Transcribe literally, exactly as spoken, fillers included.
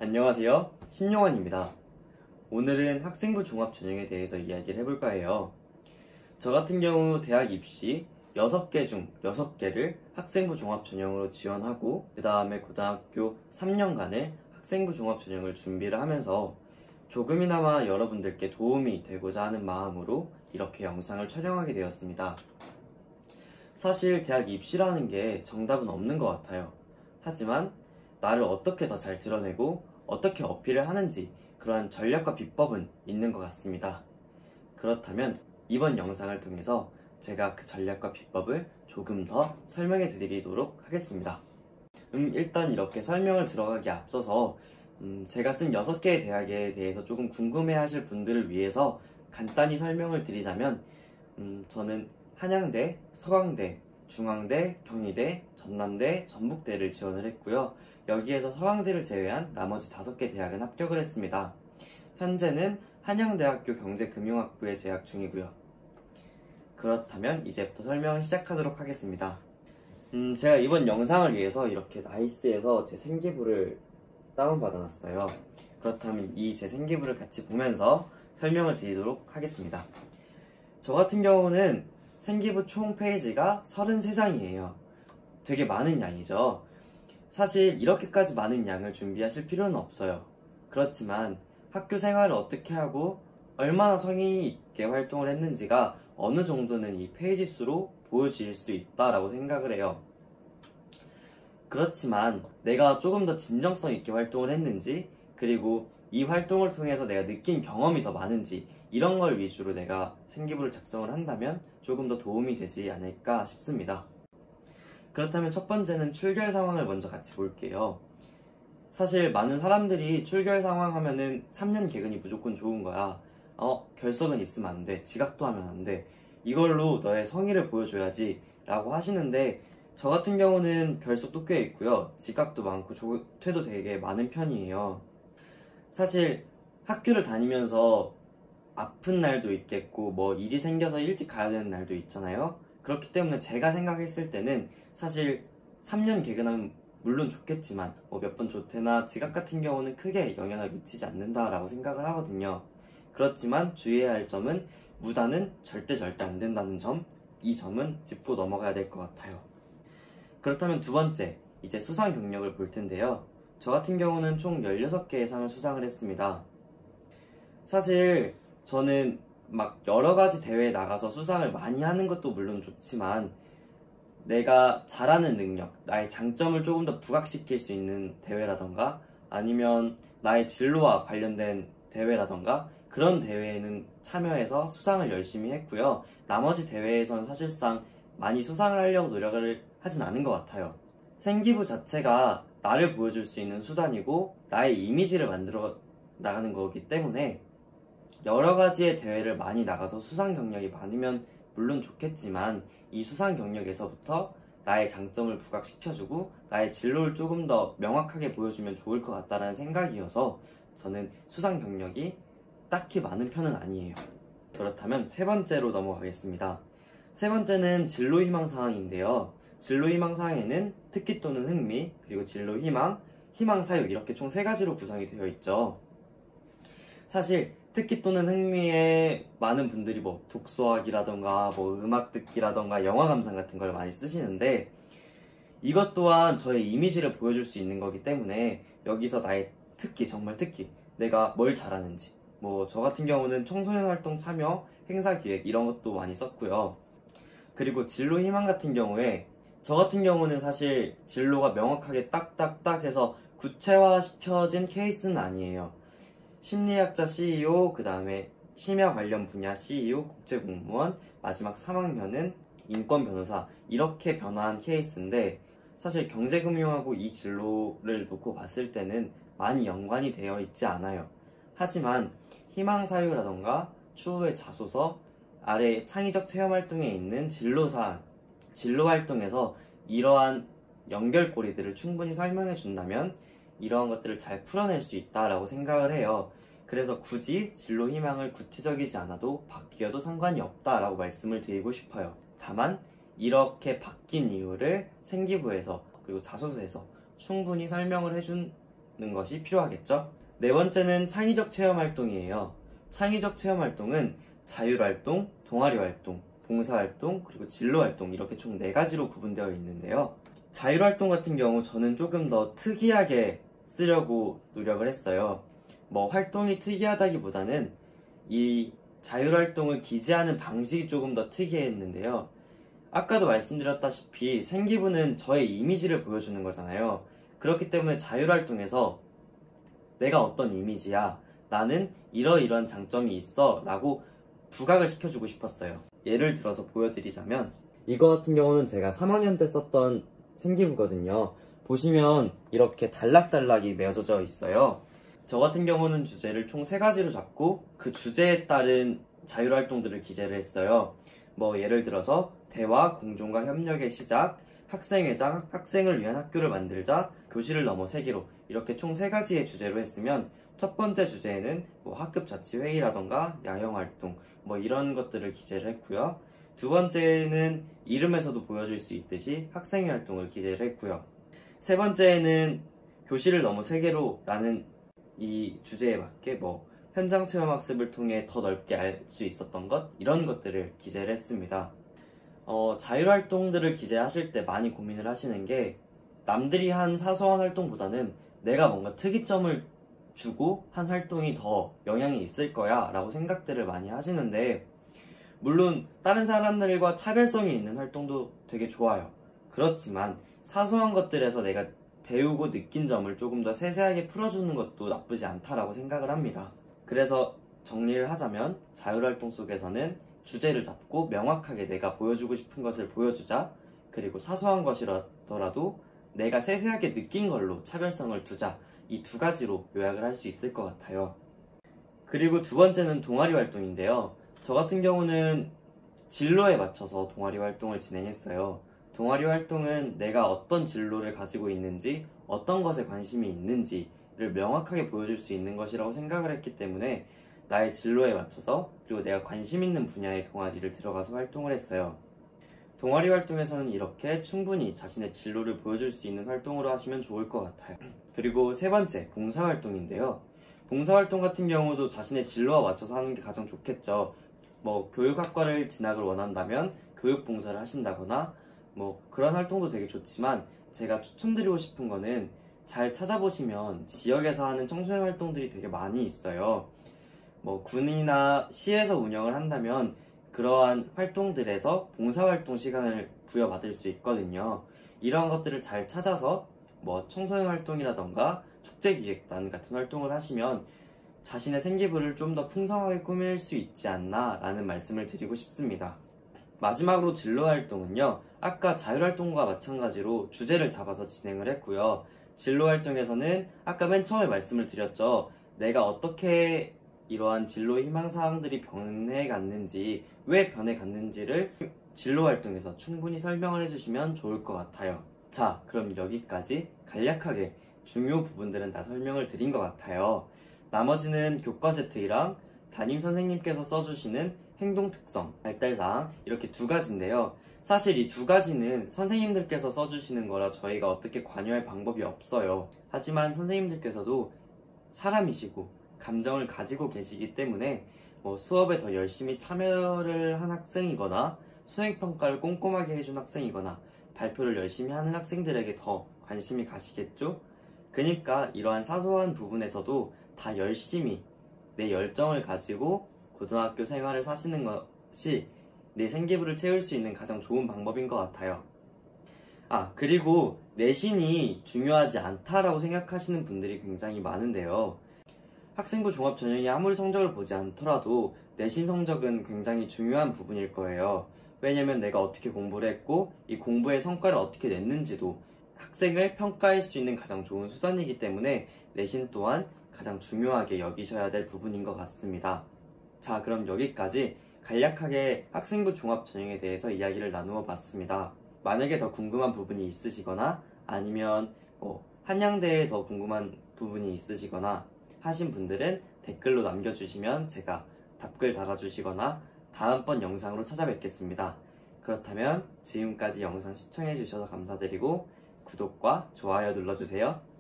안녕하세요, 신용환입니다. 오늘은 학생부 종합 전형에 대해서 이야기를 해볼까 해요. 저 같은 경우 대학 입시 여섯 개 중 여섯 개를 학생부 종합 전형으로 지원하고 그 다음에 고등학교 삼 년간을 학생부 종합 전형을 준비를 하면서 조금이나마 여러분들께 도움이 되고자 하는 마음으로 이렇게 영상을 촬영하게 되었습니다. 사실 대학 입시라는 게 정답은 없는 것 같아요. 하지만 나를 어떻게 더 잘 드러내고 어떻게 어필을 하는지 그러한 전략과 비법은 있는 것 같습니다. 그렇다면 이번 영상을 통해서 제가 그 전략과 비법을 조금 더 설명해 드리도록 하겠습니다. 음, 일단 이렇게 설명을 들어가기 앞서서 음, 제가 쓴 여섯 개의 대학에 대해서 조금 궁금해 하실 분들을 위해서 간단히 설명을 드리자면 음, 저는 한양대, 서강대, 중앙대, 경희대, 전남대, 전북대를 지원을 했고요. 여기에서 서강대를 제외한 나머지 다섯 개 대학은 합격을 했습니다. 현재는 한양대학교 경제금융학부에 재학 중이고요. 그렇다면 이제부터 설명을 시작하도록 하겠습니다. 음, 제가 이번 영상을 위해서 이렇게 나이스에서 제 생기부를 다운받아놨어요. 그렇다면 이 제 생기부를 같이 보면서 설명을 드리도록 하겠습니다. 저 같은 경우는 생기부 총 페이지가 서른세 장이에요. 되게 많은 양이죠. 사실 이렇게까지 많은 양을 준비하실 필요는 없어요. 그렇지만 학교 생활을 어떻게 하고 얼마나 성의 있게 활동을 했는지가 어느 정도는 이 페이지 수로 보여질 수 있다라고 생각을 해요. 그렇지만 내가 조금 더 진정성 있게 활동을 했는지, 그리고 이 활동을 통해서 내가 느낀 경험이 더 많은지, 이런 걸 위주로 내가 생기부를 작성을 한다면 조금 더 도움이 되지 않을까 싶습니다. 그렇다면 첫 번째는 출결 상황을 먼저 같이 볼게요. 사실 많은 사람들이 출결 상황 하면은 삼 년 개근이 무조건 좋은 거야. 어, 결석은 있으면 안 돼. 지각도 하면 안 돼. 이걸로 너의 성의를 보여줘야지 라고 하시는데, 저 같은 경우는 결석도 꽤 있고요. 지각도 많고 조퇴도 되게 많은 편이에요. 사실 학교를 다니면서 아픈 날도 있겠고 뭐 일이 생겨서 일찍 가야 되는 날도 있잖아요. 그렇기 때문에 제가 생각했을 때는 사실 삼 년 개근하면 물론 좋겠지만 뭐 몇 번 조퇴나 지각 같은 경우는 크게 영향을 미치지 않는다라고 생각을 하거든요. 그렇지만 주의해야 할 점은 무단은 절대 절대 안 된다는 점, 이 점은 짚고 넘어가야 될 것 같아요. 그렇다면 두 번째, 이제 수상 경력을 볼 텐데요. 저 같은 경우는 총 열여섯 개의 상을 수상을 했습니다. 사실 저는 막 여러 가지 대회에 나가서 수상을 많이 하는 것도 물론 좋지만 내가 잘하는 능력, 나의 장점을 조금 더 부각시킬 수 있는 대회라던가 아니면 나의 진로와 관련된 대회라던가 그런 대회에는 참여해서 수상을 열심히 했고요. 나머지 대회에서는 사실상 많이 수상을 하려고 노력을 하진 않은 것 같아요. 생기부 자체가 나를 보여줄 수 있는 수단이고 나의 이미지를 만들어 나가는 거기 때문에 여러 가지의 대회를 많이 나가서 수상 경력이 많으면 물론 좋겠지만 이 수상 경력에서부터 나의 장점을 부각시켜주고 나의 진로를 조금 더 명확하게 보여주면 좋을 것 같다는 생각이어서 저는 수상 경력이 딱히 많은 편은 아니에요. 그렇다면 세 번째로 넘어가겠습니다. 세 번째는 진로 희망 사항인데요. 진로 희망 사항에는 특기 또는 흥미, 그리고 진로 희망, 희망 사유 이렇게 총 세 가지로 구성이 되어 있죠. 사실 특기 또는 흥미에 많은 분들이 뭐 독서하기라던가 뭐 음악 듣기라던가 영화 감상 같은 걸 많이 쓰시는데 이것 또한 저의 이미지를 보여줄 수 있는 거기 때문에 여기서 나의 특기, 정말 특기, 내가 뭘 잘하는지, 뭐 저 같은 경우는 청소년 활동 참여, 행사 기획 이런 것도 많이 썼고요. 그리고 진로 희망 같은 경우에 저 같은 경우는 사실 진로가 명확하게 딱딱딱 해서 구체화시켜진 케이스는 아니에요. 심리학자 씨이오, 그 다음에 심야 관련 분야 씨이오, 국제공무원, 마지막 삼 학년은 인권 변호사, 이렇게 변화한 케이스인데 사실 경제금융하고 이 진로를 놓고 봤을 때는 많이 연관이 되어 있지 않아요. 하지만 희망사유라던가 추후의 자소서, 아래 창의적 체험활동에 있는 진로사항, 진로활동에서 이러한 연결고리들을 충분히 설명해 준다면 이러한 것들을 잘 풀어낼 수 있다라고 생각을 해요. 그래서 굳이 진로 희망을 구체적이지 않아도 바뀌어도 상관이 없다라고 말씀을 드리고 싶어요. 다만 이렇게 바뀐 이유를 생기부에서 그리고 자소서에서 충분히 설명을 해준 것이 필요하겠죠. 네 번째는 창의적 체험 활동이에요. 창의적 체험 활동은 자율활동, 동아리활동, 봉사활동, 그리고 진로활동 이렇게 총 네 가지로 구분되어 있는데요. 자율활동 같은 경우 저는 조금 더 특이하게 쓰려고 노력을 했어요. 뭐 활동이 특이하다기보다는 이 자율활동을 기재하는 방식이 조금 더 특이했는데요. 아까도 말씀드렸다시피 생기부는 저의 이미지를 보여주는 거잖아요. 그렇기 때문에 자율활동에서 내가 어떤 이미지야, 나는 이러이러한 장점이 있어 라고 부각을 시켜주고 싶었어요. 예를 들어서 보여드리자면 이거 같은 경우는 제가 삼 학년 때 썼던 생기부거든요. 보시면 이렇게 단락단락이 맺어져 있어요. 저 같은 경우는 주제를 총 세 가지로 잡고 그 주제에 따른 자율활동들을 기재를 했어요. 뭐 예를 들어서 대화, 공존과 협력의 시작, 학생회장, 학생을 위한 학교를 만들자, 교실을 넘어 세계로 이렇게 총 세 가지의 주제로 했으면 첫 번째 주제에는 뭐 학급 자치회의라던가 야영활동 뭐 이런 것들을 기재를 했고요. 두 번째는 이름에서도 보여줄 수 있듯이 학생회 활동을 기재를 했고요. 세 번째는 교실을 넘어 세계로 라는 이 주제에 맞게 뭐 현장 체험 학습을 통해 더 넓게 알 수 있었던 것 이런 것들을 기재를 했습니다. 어, 자율활동들을 기재하실 때 많이 고민을 하시는 게 남들이 한 사소한 활동보다는 내가 뭔가 특이점을 주고 한 활동이 더 영향이 있을 거야 라고 생각들을 많이 하시는데 물론 다른 사람들과 차별성이 있는 활동도 되게 좋아요. 그렇지만 사소한 것들에서 내가 배우고 느낀 점을 조금 더 세세하게 풀어주는 것도 나쁘지 않다라고 생각을 합니다. 그래서 정리를 하자면 자율활동 속에서는 주제를 잡고 명확하게 내가 보여주고 싶은 것을 보여주자. 그리고 사소한 것이라더라도 내가 세세하게 느낀 걸로 차별성을 두자. 이 두 가지로 요약을 할 수 있을 것 같아요. 그리고 두 번째는 동아리 활동인데요. 저 같은 경우는 진로에 맞춰서 동아리 활동을 진행했어요. 동아리 활동은 내가 어떤 진로를 가지고 있는지, 어떤 것에 관심이 있는지를 명확하게 보여줄 수 있는 것이라고 생각을 했기 때문에 나의 진로에 맞춰서 그리고 내가 관심 있는 분야의 동아리를 들어가서 활동을 했어요. 동아리 활동에서는 이렇게 충분히 자신의 진로를 보여줄 수 있는 활동으로 하시면 좋을 것 같아요. 그리고 세 번째, 봉사활동인데요. 봉사활동 같은 경우도 자신의 진로와 맞춰서 하는 게 가장 좋겠죠. 뭐 교육학과를 진학을 원한다면 교육봉사를 하신다거나 뭐 그런 활동도 되게 좋지만 제가 추천드리고 싶은 거는 잘 찾아보시면 지역에서 하는 청소년 활동들이 되게 많이 있어요. 뭐 군이나 시에서 운영을 한다면 그러한 활동들에서 봉사활동 시간을 부여받을 수 있거든요. 이런 것들을 잘 찾아서 뭐 청소년 활동이라던가 축제기획단 같은 활동을 하시면 자신의 생기부를 좀 더 풍성하게 꾸밀 수 있지 않나 라는 말씀을 드리고 싶습니다. 마지막으로 진로활동은요, 아까 자율활동과 마찬가지로 주제를 잡아서 진행을 했고요. 진로활동에서는 아까 맨 처음에 말씀을 드렸죠. 내가 어떻게 이러한 진로 희망사항들이 변해갔는지, 왜 변해갔는지를 진로활동에서 충분히 설명을 해주시면 좋을 것 같아요. 자, 그럼 여기까지 간략하게 중요 부분들은 다 설명을 드린 것 같아요. 나머지는 교과 세트이랑 담임선생님께서 써주시는 행동특성, 발달사항 이렇게 두 가지인데요. 사실 이 두 가지는 선생님들께서 써주시는 거라 저희가 어떻게 관여할 방법이 없어요. 하지만 선생님들께서도 사람이시고 감정을 가지고 계시기 때문에 뭐 수업에 더 열심히 참여를 한 학생이거나 수행평가를 꼼꼼하게 해준 학생이거나 발표를 열심히 하는 학생들에게 더 관심이 가시겠죠? 그러니까 이러한 사소한 부분에서도 다 열심히 내 열정을 가지고 고등학교 생활을 사시는 것이 내 생기부를 채울 수 있는 가장 좋은 방법인 것 같아요. 아, 그리고 내신이 중요하지 않다라고 생각하시는 분들이 굉장히 많은데요. 학생부 종합 전형이 아무리 성적을 보지 않더라도 내신 성적은 굉장히 중요한 부분일 거예요. 왜냐면 내가 어떻게 공부를 했고 이 공부의 성과를 어떻게 냈는지도 학생을 평가할 수 있는 가장 좋은 수단이기 때문에 내신 또한 가장 중요하게 여기셔야 될 부분인 것 같습니다. 자, 그럼 여기까지 간략하게 학생부 종합 전형에 대해서 이야기를 나누어 봤습니다. 만약에 더 궁금한 부분이 있으시거나 아니면 뭐 한양대에 더 궁금한 부분이 있으시거나 하신 분들은 댓글로 남겨주시면 제가 답글 달아주시거나 다음번 영상으로 찾아뵙겠습니다. 그렇다면 지금까지 영상 시청해주셔서 감사드리고 구독과 좋아요 눌러주세요.